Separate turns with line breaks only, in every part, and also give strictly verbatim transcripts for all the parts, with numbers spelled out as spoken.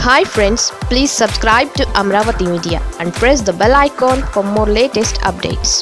Hi friends, please subscribe to Amravati Media and press the bell icon for more latest updates.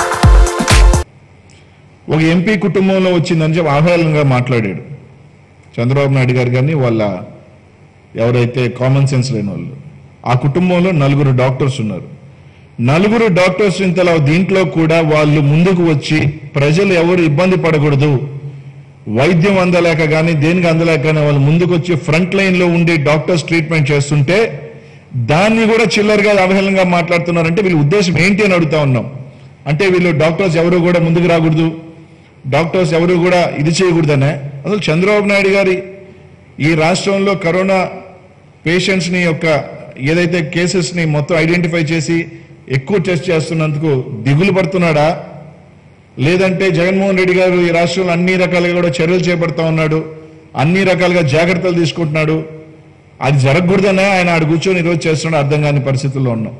ఒక MP కుటుంబంలో వచ్చిందని చెప్పి ఆహ్లాదంగా మాట్లాడాడు చంద్రబాబు నాయుడు గారు గాని వాళ్ళ ఎవరైతే కామన్ సెన్స్ లేని వాళ్ళు. ఆ కుటుంబంలో నలుగురు డాక్టర్స్ ఉన్నారు. నలుగురు డాక్టర్స్ ఇంతలో దీంట్లో కూడా వాళ్ళు ముందుకు వచ్చి ప్రజలు ఎవరు ఇబ్బంది పడకూడదు, వైద్యం అందలేక కానీ దేనికి అందలేక కానీ వాళ్ళు ముందుకు వచ్చి ఫ్రంట్ లైన్లో ఉండి డాక్టర్స్ ట్రీట్మెంట్ చేస్తుంటే దాన్ని కూడా చిల్లరగా అవహేళనగా మాట్లాడుతున్నారంటే వీళ్ళ ఉద్దేశం ఏంటి అని అడుగుతా ఉన్నాం. అంటే వీళ్ళు డాక్టర్స్ ఎవరు కూడా ముందుకు రాకూడదు, డాక్టర్స్ ఎవరు కూడా ఇది చేయకూడదనే. అసలు చంద్రబాబు నాయుడు గారి ఈ రాష్ట్రంలో కరోనా పేషెంట్స్ని యొక్క ఏదైతే కేసెస్ని మొత్తం ఐడెంటిఫై చేసి ఎక్కువ టెస్ట్ చేస్తున్నందుకు దిగులు పడుతున్నాడా, లేదంటే జగన్మోహన్ రెడ్డి గారు ఈ రాష్ట్రంలో అన్ని రకాలుగా కూడా చర్యలు చేపడతా ఉన్నాడు, అన్ని రకాలుగా జాగ్రత్తలు తీసుకుంటున్నాడు, అది జరగకూడదనే ఆయన ఆడు కూర్చొని ఈరోజు చేస్తున్నాడు అర్థం కాని పరిస్థితుల్లో ఉన్నాం.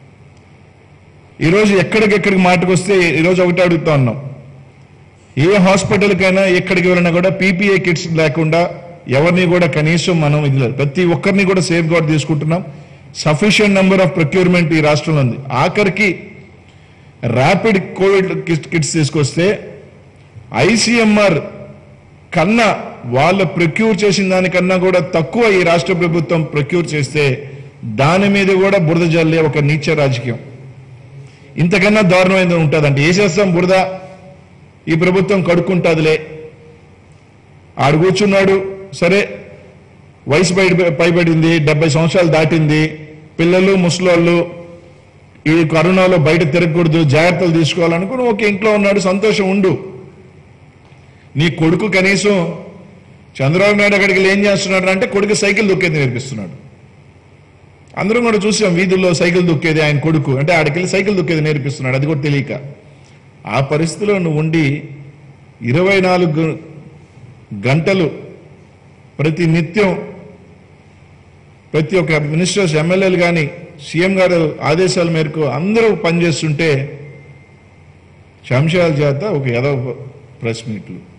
ఈరోజు ఎక్కడికెక్కడికి మాటకు వస్తే ఈరోజు ఒకటి అడుగుతా ఉన్నాం, ఏ హాస్పిటల్కైనా ఎక్కడికి వెళ్ళినా కూడా పీపీఏ కిట్స్ లేకుండా ఎవరిని కూడా కనీసం మనం ఇది లేదు, ప్రతి ఒక్కరిని కూడా సేఫ్ గార్డ్ తీసుకుంటున్నాం. సఫిషియంట్ నెంబర్ ఆఫ్ ప్రొక్యూర్మెంట్ ఈ రాష్ట్రంలో ఉంది. ఆఖరికి ర్యాపిడ్ కోవిడ్ కిట్స్ తీసుకొస్తే ఐసీఎంఆర్ కన్నా వాళ్ళు ప్రొక్యూర్ చేసిన దానికన్నా కూడా తక్కువ ఈ రాష్ట్ర ప్రభుత్వం ప్రొక్యూర్ చేస్తే దాని మీద కూడా బురద జల్లే ఒక నీచ రాజకీయం. ఇంతకన్నా దారుణమైనది ఉంటుందంటే వేసేస్తాం బురద, ఈ ప్రభుత్వం కడుక్కుంటుందిలే. ఆడు కూర్చున్నాడు, సరే వయసు పై పైబడింది, డెబ్బై సంవత్సరాలు దాటింది, పిల్లలు ముసలోళ్ళు ఈ కరోనాలో బయట తిరగకూడదు, జాగ్రత్తలు తీసుకోవాలనుకుని ఒక ఇంట్లో ఉన్నాడు, సంతోషం ఉండు. నీ కొడుకు కనీసం చంద్రబాబు నాయుడు అక్కడికి ఏం చేస్తున్నాడు అంటే కొడుకు సైకిల్ దొక్కేది నేర్పిస్తున్నాడు. అందరం కూడా చూసాం వీధుల్లో సైకిల్ దొక్కేది ఆయన కొడుకు, అంటే ఆడికెళ్ళి సైకిల్ దొక్కేది నేర్పిస్తున్నాడు, అది కూడా తెలియక. ఆ పరిస్థితిలో నువ్వు ఉండి ఇరవై నాలుగు గంటలు ప్రతి నిత్యం ప్రతి ఒక్క మినిస్టర్స్ ఎమ్మెల్యేలు కానీ సీఎం గారు ఆదేశాల మేరకు అందరూ పనిచేస్తుంటే శంషాల చేత ఒక ఏదో ప్రెస్ మీట్లు